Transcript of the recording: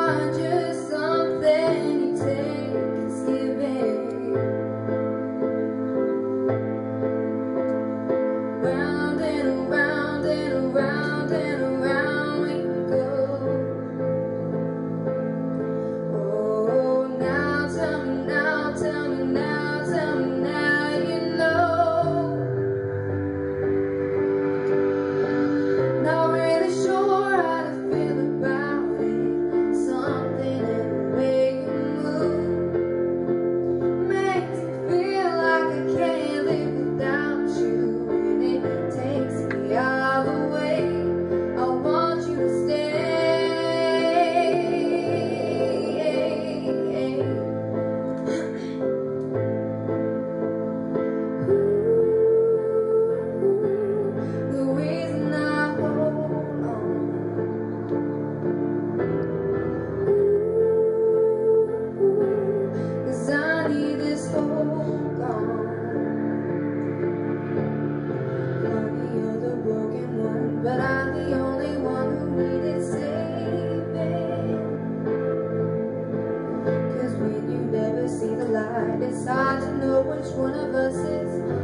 not just something you take, it's giving. Round and around and around and around we go. Oh, now tell me now, tell me now, tell me now you know. Not really sure how to feel about it. Something in the way you move makes me feel like I can't live without you. And it takes me all the way. I want you to stay. The reason I hold on, 'cause I need this hold gone. Maybe you're the broken one, but I'm the only one who needed saving. 'Cause when you never see the light, it's hard to know which one of us is